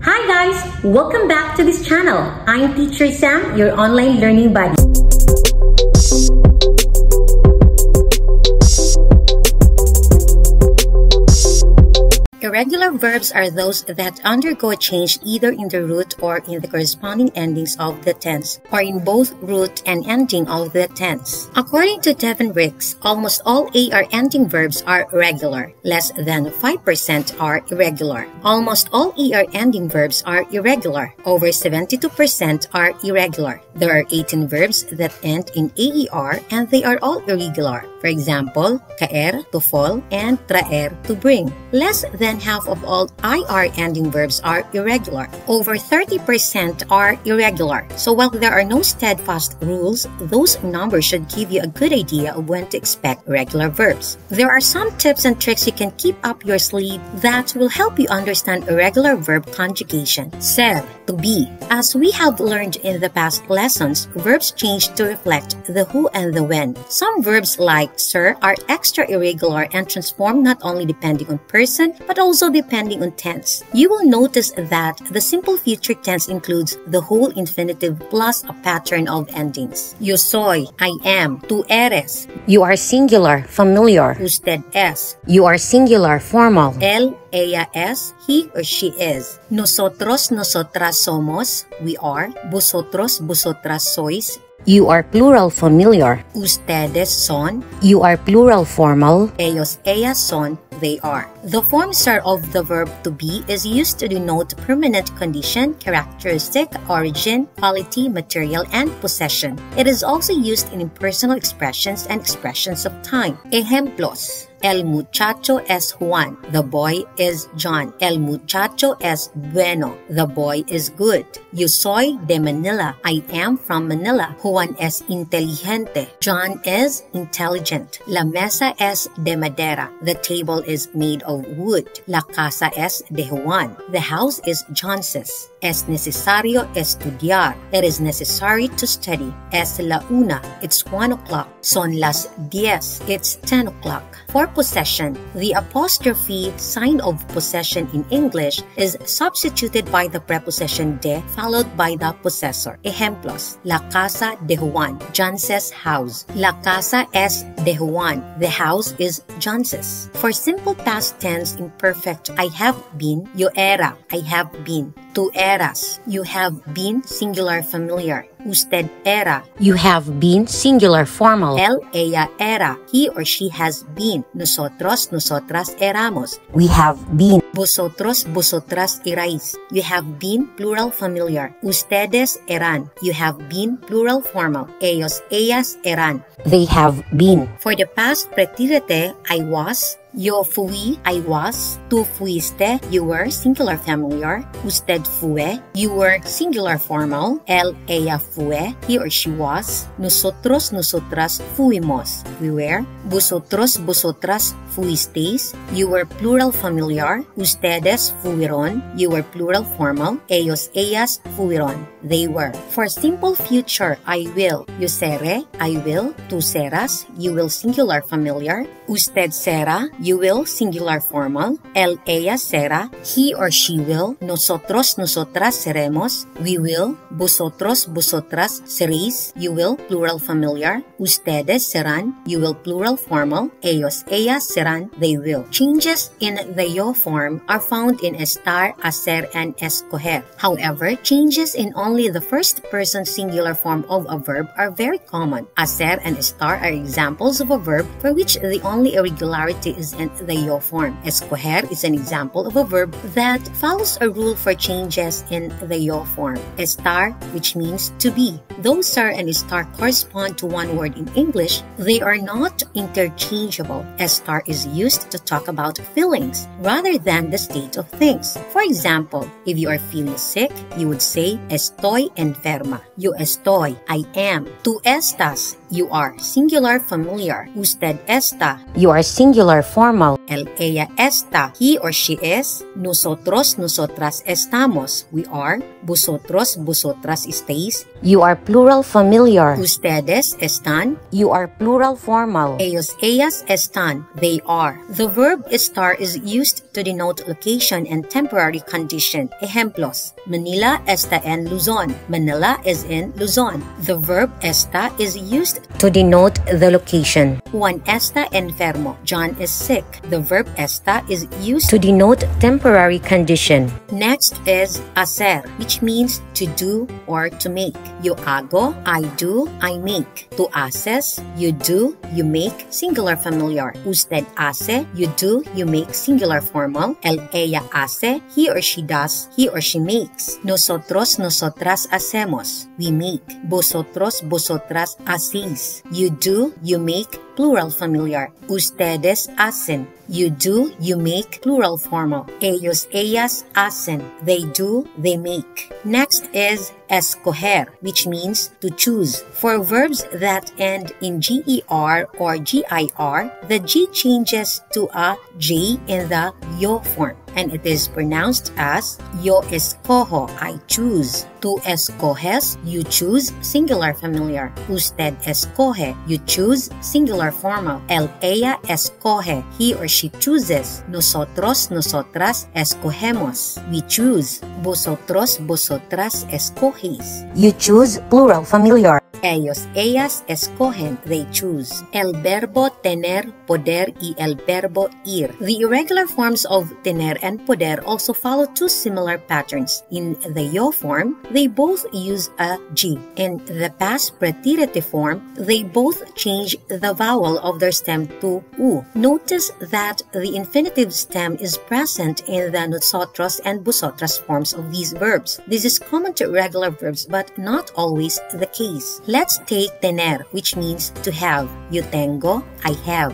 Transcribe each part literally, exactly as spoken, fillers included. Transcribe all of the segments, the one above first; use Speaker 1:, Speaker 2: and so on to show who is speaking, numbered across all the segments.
Speaker 1: Hi guys! Welcome back to this channel. I'm Teacher Sam, your online learning buddy. Irregular verbs are those that undergo a change either in the root or in the corresponding endings of the tense, or in both root and ending of the tense. According to Devin Ricks, almost all A R ending verbs are regular. Less than five percent are irregular. Almost all E R ending verbs are irregular. Over seventy-two percent are irregular. There are eighteen verbs that end in A E R and they are all irregular. For example, caer, to fall, and traer, to bring. Less than half of all I R ending verbs are irregular. Over thirty percent are irregular. So while there are no steadfast rules, those numbers should give you a good idea of when to expect regular verbs. There are some tips and tricks you can keep up your sleeve that will help you understand irregular verb conjugation. Ser, to be. As we have learned in the past lessons, verbs change to reflect the who and the when. Some verbs like sir are extra irregular and transform not only depending on person but also depending on tense. You will notice that the simple future tense includes the whole infinitive plus a pattern of endings. Yo soy, I am. Tú eres.
Speaker 2: You are singular, familiar.
Speaker 1: Usted es.
Speaker 2: You are singular, formal.
Speaker 1: Él, ella es. He or she is. Nosotros, nosotras somos. We are. Vosotros, vosotras sois.
Speaker 2: You are plural, familiar.
Speaker 1: Ustedes son.
Speaker 2: You are plural, formal.
Speaker 1: Ellos, ellas son. They are. The form ser of the verb to be is used to denote permanent condition, characteristic, origin, quality, material, and possession. It is also used in impersonal expressions and expressions of time. Ejemplos. El muchacho es Juan. The boy is John. El muchacho es bueno. The boy is good. Yo soy de Manila. I am from Manila. Juan es inteligente. John is intelligent. La mesa es de madera. The table is made of wood. La casa es de Juan. The house is Johns's. Es necesario estudiar. It is necessary to study. Es la una. It's one o'clock. Son las diez. It's ten o'clock. For possession, the apostrophe sign of possession in English is substituted by the preposition de followed by the possessor. Ejemplos. La casa de Juan. Johns's house. La casa es de Juan. The house is Johns's. For simple past tense imperfect, I have been. Yo era. I have been. Tú eras. You have been singular familiar. Usted era.
Speaker 2: You have been singular, formal.
Speaker 1: Él, ella era. He or she has been. Nosotros, nosotras éramos.
Speaker 2: We have been.
Speaker 1: Vosotros, vosotras erais. You have been plural familiar. Ustedes eran. You have been plural formal. Ellos, ellas eran.
Speaker 2: They have been.
Speaker 1: For the past pretérite, I was. Yo fui, I was. Tú fuiste, you were singular familiar. Usted fue, you were singular formal. Él, ella fue, he or she was. Nosotros, nosotras fuimos, we were. Vosotros, vosotras fuisteis, you were plural familiar. Ustedes fueron, you were plural formal. Ellos, ellas fueron, they were. For simple future, I will. Yo seré, I will. Tú serás, you will singular familiar. Usted será, you will singular formal. Él, ella será, he or she will. Nosotros, nosotras seremos, we will. Vosotros, vosotras seréis, you will plural familiar. Ustedes serán, you will plural formal. Ellos, ellas serán, they will. Changes in the yo form are found in estar, hacer, and escoger. However, changes in only the first person singular form of a verb are very common. Hacer and estar are examples of a verb for which the only irregularity is in the yo form. Escoger is an example of a verb that follows a rule for changes in the yo form. Estar, which means to be. Though ser and estar correspond to one word in English, they are not interchangeable. Estar is used to talk about feelings rather than the state of things. For example, if you are feeling sick, you would say estoy enferma. Yo estoy, I am. Tú estás, You are singular familiar. Usted está.
Speaker 2: You are singular formal.
Speaker 1: Él, ella está. He or she is. Nosotros, nosotras estamos. We are. Vosotros, vosotras estáis.
Speaker 2: You are plural familiar.
Speaker 1: Ustedes están.
Speaker 2: You are plural formal.
Speaker 1: Ellos, ellas están. They are. The verb estar is used to denote location and temporary condition. Ejemplos. Manila está en Luzon. Manila is in Luzon. The verb está is used
Speaker 2: to denote the location.
Speaker 1: Juan está enfermo. John is sick. The verb está is used
Speaker 2: to denote temporary condition.
Speaker 1: Next is hacer, which means to do or to make. Yo hago, I do, I make. Tú haces, you do, you make, singular familiar. Usted hace, you do, you make, singular formal. Él, ella hace, he or she does, he or she makes. Nosotros, nosotras hacemos, we make. Vosotros, vosotras hacéis. You do, you make, plural familiar. Ustedes hacen. You do, you make, plural formal. Ellos, ellas hacen. They do, they make. Next is escoger, which means to choose. For verbs that end in ger or gir, the G changes to a J in the yo form, and it is pronounced as yo escojo, I choose. Tú escoges, you choose, singular familiar. Usted escoge, you choose, singular formal. Él, ella escoge, he or she chooses. Nosotros, nosotras escogemos, we choose. Vosotros, vosotras escogéis.
Speaker 2: You choose, plural familiar.
Speaker 1: Ellos, ellas escogen, they choose. El verbo tener, poder y el verbo ir. The irregular forms of tener and poder also follow two similar patterns. In the yo form, they both use a G. In the past preteritive form, they both change the vowel of their stem to U. Notice that the infinitive stem is present in the nosotros and vosotras forms of these verbs. This is common to irregular verbs but not always the case. Let's take tener, which means to have. Yo tengo, I have.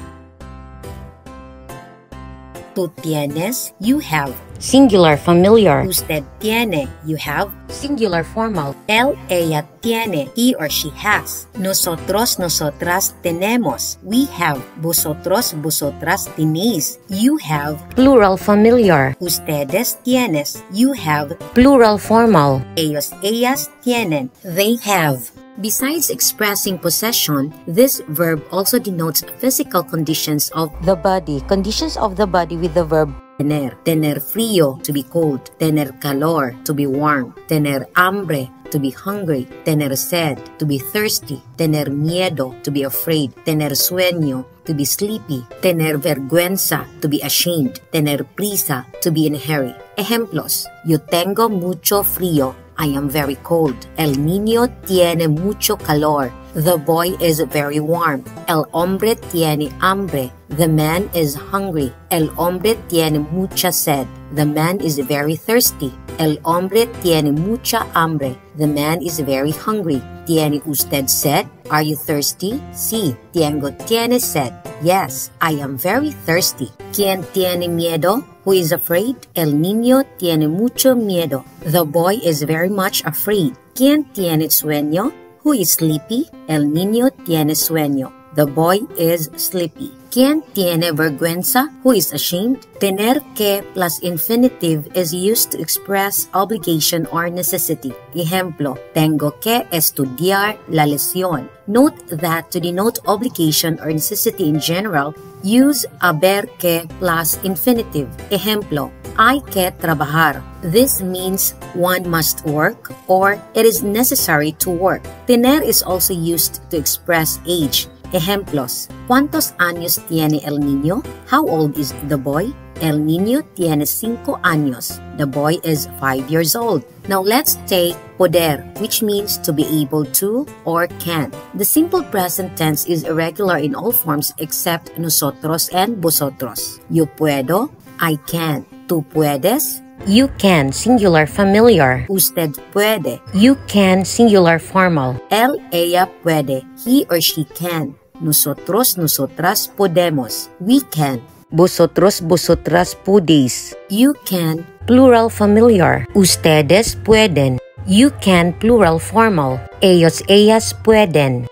Speaker 1: Tú tienes, you have.
Speaker 2: Singular familiar.
Speaker 1: Usted tiene, you have.
Speaker 2: Singular formal.
Speaker 1: Él, ella tiene, he or she has. Nosotros, nosotras tenemos, we have. Vosotros, vosotras tenéis, you have.
Speaker 2: Plural familiar.
Speaker 1: Ustedes tienes, you have.
Speaker 2: Plural formal.
Speaker 1: Ellos, ellas tienen, they have. Besides expressing possession, this verb also denotes physical conditions of
Speaker 2: the body. Conditions of the body with the verb
Speaker 1: tener. Tener frío, to be cold. Tener calor, to be warm. Tener hambre, to be hungry. Tener sed, to be thirsty. Tener miedo, to be afraid. Tener sueño, to be sleepy. Tener vergüenza, to be ashamed. Tener prisa, to be in a hurry. Ejemplos. Yo tengo mucho frío. I am very cold. El niño tiene mucho calor. The boy is very warm. El hombre tiene hambre. The man is hungry. El hombre tiene mucha sed. The man is very thirsty. El hombre tiene mucha hambre. The man is very hungry. ¿Tiene usted sed? Are you thirsty? Sí, tengo tiene sed. Yes, I am very thirsty. ¿Quién tiene miedo? Who is afraid? El niño tiene mucho miedo. The boy is very much afraid. ¿Quién tiene sueño? Who is sleepy? El niño tiene sueño. The boy is sleepy. ¿Quién tiene vergüenza? Who is ashamed? Tener que plus infinitive is used to express obligation or necessity. Ejemplo, tengo que estudiar la lección. Note that to denote obligation or necessity in general, use haber que plus infinitive. Ejemplo, hay que trabajar. This means one must work or it is necessary to work. Tener is also used to express age. Ejemplos. ¿Cuántos años tiene el niño? How old is the boy? El niño tiene cinco años. The boy is five years old. Now let's take poder, which means to be able to or can. The simple present tense is irregular in all forms except nosotros and vosotros. Yo puedo, I can. Tú puedes,
Speaker 2: you can, singular familiar.
Speaker 1: Usted puede,
Speaker 2: you can, singular formal.
Speaker 1: Él, ella puede, he or she can. Nosotros, nosotras podemos, we can.
Speaker 2: Vosotros, vosotras podéis.
Speaker 1: You can,
Speaker 2: plural familiar. Ustedes pueden. You can, plural formal. Ellos, ellas pueden.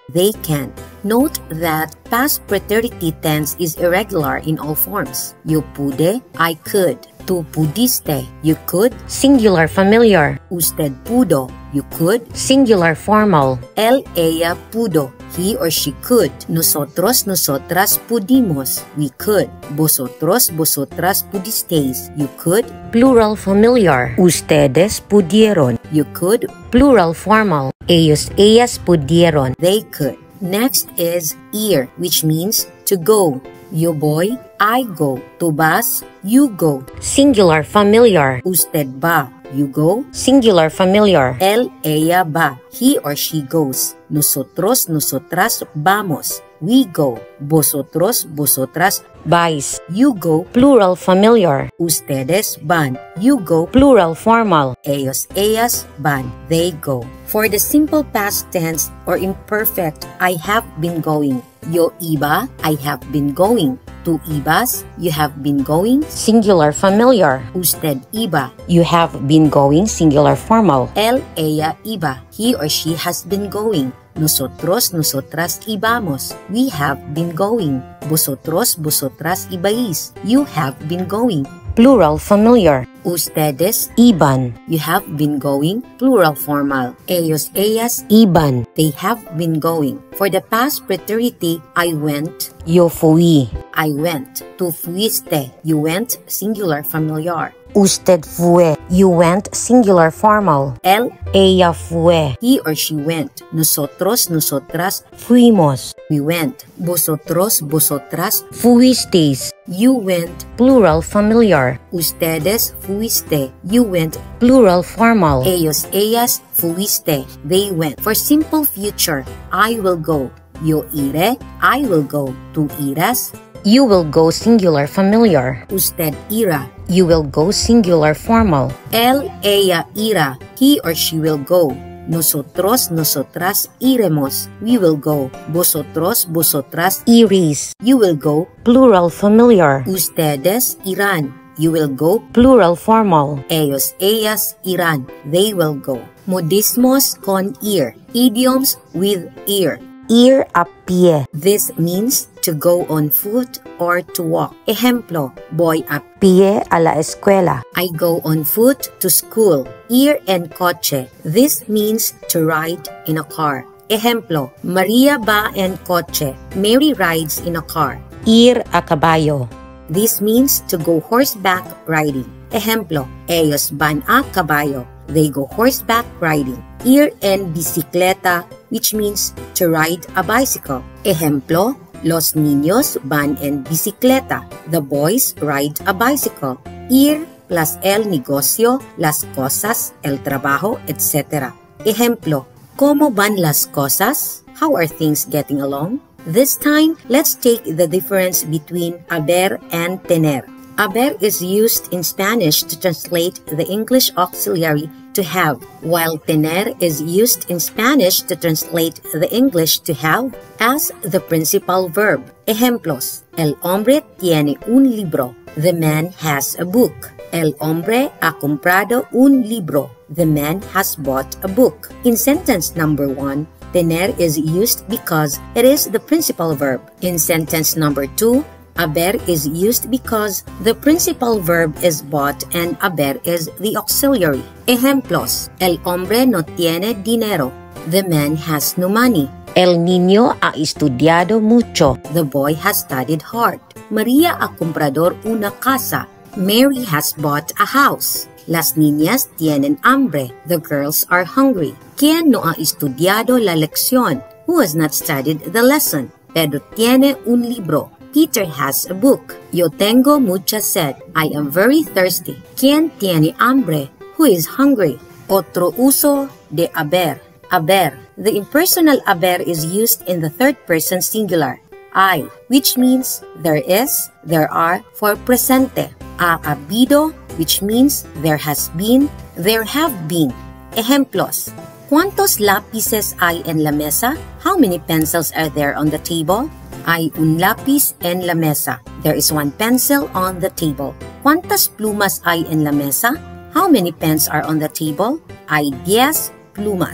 Speaker 1: They can. Note that past preterite tense is irregular in all forms. Yo pude, I could. Tu pudiste, you could.
Speaker 2: Singular familiar.
Speaker 1: Usted pudo, you could.
Speaker 2: Singular formal.
Speaker 1: Él, ella pudo, he or she could. Nosotros, nosotras pudimos, we could. Vosotros, vosotras pudisteis, you could.
Speaker 2: Plural familiar. Ustedes pudieron.
Speaker 1: You could.
Speaker 2: Plural formal. Ellos, ellas pudieron.
Speaker 1: They could. Next is ir, which means to go. Yo voy, I go. Tu vas, you go.
Speaker 2: Singular familiar.
Speaker 1: Usted va, you go.
Speaker 2: Singular familiar.
Speaker 1: Él, ella va, he or she goes. Nosotros, nosotras vamos, we go. Vosotros, vosotras
Speaker 2: Vais.
Speaker 1: you go.
Speaker 2: Plural familiar.
Speaker 1: Ustedes van, you go.
Speaker 2: Plural formal.
Speaker 1: Ellos, ellas van, they go. For the simple past tense or imperfect, I have been going. Yo iba, I have been going. Tu ibas, you have been going.
Speaker 2: Singular familiar.
Speaker 1: Usted iba.
Speaker 2: You have been going. Singular formal.
Speaker 1: Él, ella iba. He or she has been going. Nosotros, nosotras ibamos. We have been going. Vosotros, vosotras ibais. You have been going.
Speaker 2: Plural familiar.
Speaker 1: Ustedes,
Speaker 2: Iban.
Speaker 1: you have been going. Plural formal. Ellos, ellas,
Speaker 2: Iban.
Speaker 1: they have been going. For the past preterite, I went.
Speaker 2: Yo fui.
Speaker 1: I went. Tu fuiste. You went. Singular familiar.
Speaker 2: Usted fue. You went. Singular formal.
Speaker 1: Él,
Speaker 2: Ella fue.
Speaker 1: he or she went. Nosotros, nosotras,
Speaker 2: Fuimos.
Speaker 1: we went. Vosotros, vosotras,
Speaker 2: Fuisteis.
Speaker 1: you went.
Speaker 2: Plural familiar.
Speaker 1: Ustedes, fuiste. You went.
Speaker 2: Plural formal.
Speaker 1: Ellos, ellas, fuiste. They went. For simple future, I will go. Yo iré. I will go. Tu irás.
Speaker 2: You will go. Singular familiar.
Speaker 1: Usted irá.
Speaker 2: You will go. Singular formal.
Speaker 1: Él, ella irá. He or she will go. Nosotros, nosotras iremos. We will go. Vosotros, vosotras,
Speaker 2: Iris.
Speaker 1: you will go.
Speaker 2: Plural familiar.
Speaker 1: Ustedes irán. You will go.
Speaker 2: Plural formal.
Speaker 1: Ellos, ellas irán. They will go. Modismos con ir. Idioms with ir.
Speaker 2: Ir a pie.
Speaker 1: This means to go on foot or to walk. Ejemplo, voy a
Speaker 2: Pie a la escuela.
Speaker 1: I go on foot to school. Ir en coche. This means to ride in a car. Ejemplo, Maria va en coche. Mary rides in a car.
Speaker 2: Ir a caballo.
Speaker 1: This means to go horseback riding. Ejemplo, ellos van a caballo. They go horseback riding. Ir en bicicleta, which means to ride a bicycle. Ejemplo, los niños van en bicicleta. The boys ride a bicycle. Ir plus el negocio, las cosas, el trabajo, et cetera. Ejemplo, ¿cómo van las cosas? How are things getting along? This time, let's take the difference between haber and tener. Haber is used in Spanish to translate the English auxiliary to have, while tener is used in Spanish to translate the English to have as the principal verb. Ejemplos: El hombre tiene un libro. The man has a book. El hombre ha comprado un libro. The man has bought a book. In sentence number one, tener is used because it is the principal verb. In sentence number two, haber is used because the principal verb is bought and haber is the auxiliary. Ejemplos: El hombre no tiene dinero. The man has no money.
Speaker 2: El niño ha estudiado mucho.
Speaker 1: The boy has studied hard. María ha comprado una casa. Mary has bought a house. Las niñas tienen hambre. The girls are hungry. ¿Quién no ha estudiado la lección? Who has not studied the lesson? Pedro tiene un libro. Peter has a book. Yo tengo mucha sed. I am very thirsty. ¿Quién tiene hambre? Who is hungry? Otro uso de haber. Haber. The impersonal haber is used in the third person singular. I, which means there is, there are, for presente. Ha habido, which means there has been, there have been. Ejemplos: ¿Cuántos lápices hay en la mesa? How many pencils are there on the table? Hay un lápiz en la mesa. There is one pencil on the table. ¿Cuántas plumas hay en la mesa? How many pens are on the table? Hay diez plumas.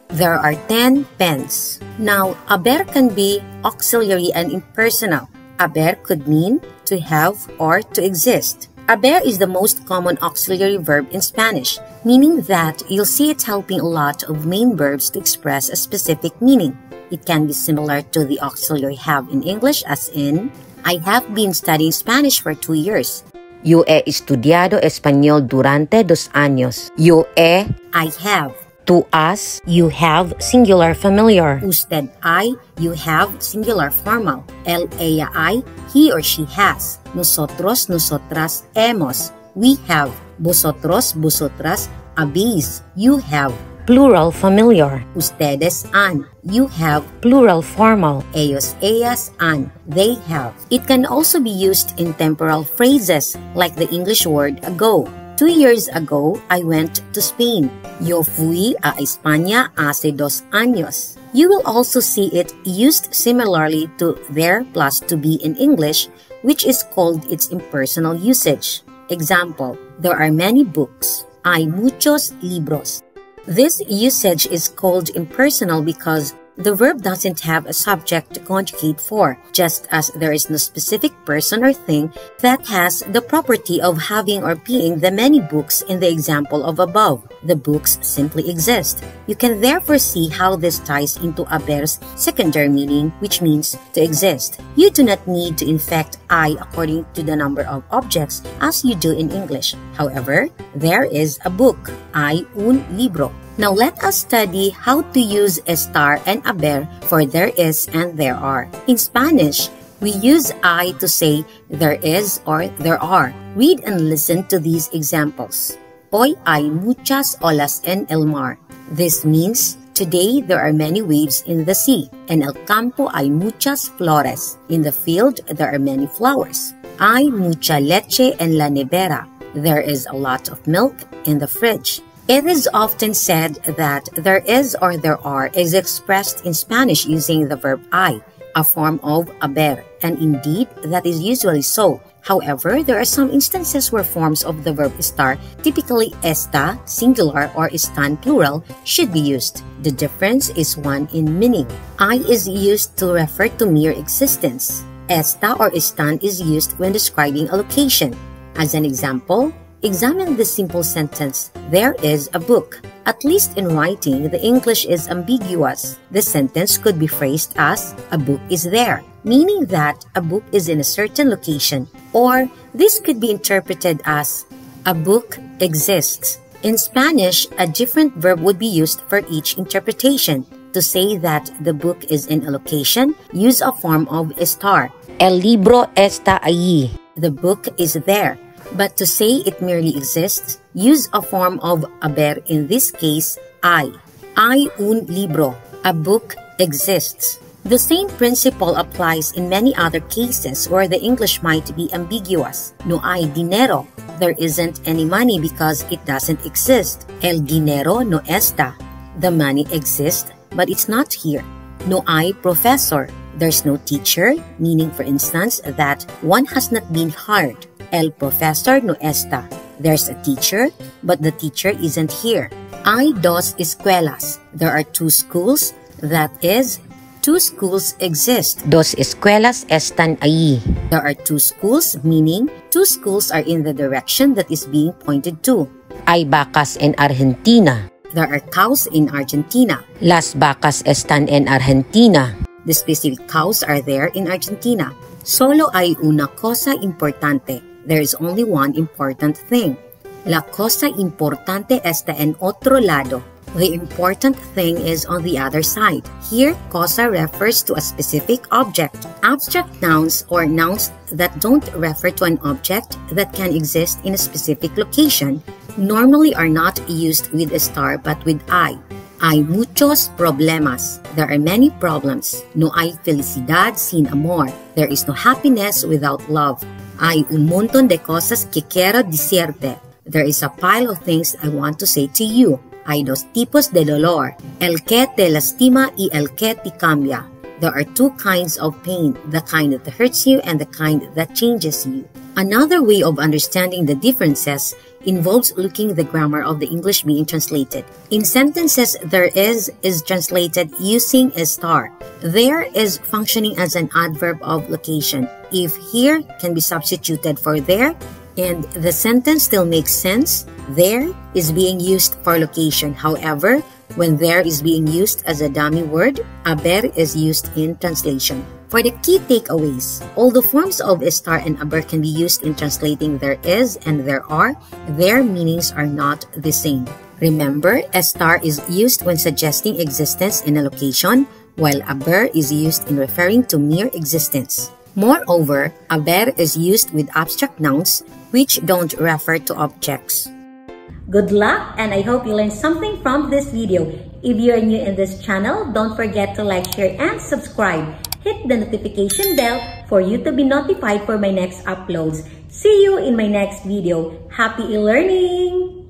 Speaker 1: There are ten pens. Now, haber can be auxiliary and impersonal. Haber could mean to have or to exist. Haber is the most common auxiliary verb in Spanish, meaning that you'll see it helping a lot of main verbs to express a specific meaning. It can be similar to the auxiliary have in English, as in, I have been studying Spanish for two years.
Speaker 2: Yo he estudiado español durante dos años. Yo he,
Speaker 1: I have.
Speaker 2: tú has, you have singular familiar.
Speaker 1: Usted I, you have singular formal. Él, ella, I, he or she has. Nosotros, nosotras, hemos. We have. Vosotros, vosotras, habéis. You have.
Speaker 2: Plural familiar.
Speaker 1: Ustedes han. You have.
Speaker 2: Plural formal.
Speaker 1: Ellos, ellas, han. They have. It can also be used in temporal phrases, like the English word ago. Two years ago, I went to Spain. Yo fui a España hace dos años. You will also see it used similarly to there plus to be in English, which is called its impersonal usage. Example, there are many books. Hay muchos libros. This usage is called impersonal because the verb doesn't have a subject to conjugate for, just as there is no specific person or thing that has the property of having or being the many books in the example of above. The books simply exist. You can therefore see how this ties into haber's secondary meaning, which means to exist. You do not need to infect I according to the number of objects as you do in English. However, there is a book. Hay un libro. Now let us study how to use estar and haber for there is and there are. In Spanish, we use I to say there is or there are. Read and listen to these examples. Hoy hay muchas olas en el mar. This means today there are many waves in the sea. En el campo hay muchas flores. In the field there are many flowers. Hay mucha leche en la nevera. There is a lot of milk in the fridge. It is often said that there is or there are is expressed in Spanish using the verb I, a form of haber, and indeed that is usually so. However, there are some instances where forms of the verb estar, typically esta, singular, or estan, plural, should be used. The difference is one in meaning. I is used to refer to mere existence. Esta or estan is used when describing a location. As an example, examine the simple sentence, there is a book. At least in writing, the English is ambiguous. The sentence could be phrased as, a book is there, meaning that a book is in a certain location. Or, this could be interpreted as, a book exists. In Spanish, a different verb would be used for each interpretation. To say that the book is in a location, use a form of estar.
Speaker 2: El libro está allí.
Speaker 1: The book is there. But to say it merely exists, use a form of haber, in this case, I. Hay un libro. A book exists. The same principle applies in many other cases where the English might be ambiguous. No hay dinero. There isn't any money because it doesn't exist. El dinero no está. The money exists, but it's not here. No hay profesor. There's no teacher, meaning, for instance, that one has not been hired. El profesor no está. There's a teacher, but the teacher isn't here. Hay dos escuelas. There are two schools. That is, two schools exist.
Speaker 2: Dos escuelas están allí.
Speaker 1: There are two schools, meaning two schools are in the direction that is being pointed to.
Speaker 2: Hay vacas en Argentina.
Speaker 1: There are cows in Argentina.
Speaker 2: Las vacas están en Argentina.
Speaker 1: The specific cows are there in Argentina. Solo hay una cosa importante. There is only one important thing. La cosa importante está en otro lado. The important thing is on the other side. Here, cosa refers to a specific object. Abstract nouns or nouns that don't refer to an object that can exist in a specific location normally are not used with estar but with I. Hay muchos problemas. There are many problems. No hay felicidad sin amor. There is no happiness without love. Hay un montón de cosas que quiero decirte. There is a pile of things I want to say to you. Hay dos tipos de dolor. El que te lastima y el que te cambia. There are two kinds of pain, the kind that hurts you and the kind that changes you. Another way of understanding the differences involves looking at the grammar of the English being translated. In sentences, there is is translated using a star. There is functioning as an adverb of location. If here can be substituted for there, and the sentence still makes sense, there is being used for location. However, when there is being used as a dummy word, haber is used in translation. For the key takeaways, although forms of estar and haber can be used in translating there is and there are, their meanings are not the same. Remember, estar is used when suggesting existence in a location, while haber is used in referring to mere existence. Moreover, haber is used with abstract nouns which don't refer to objects.
Speaker 3: Good luck, and I hope you learned something from this video. If you are new in this channel, don't forget to like, share, and subscribe. Hit the notification bell for you to be notified for my next uploads. See you in my next video. Happy e-learning!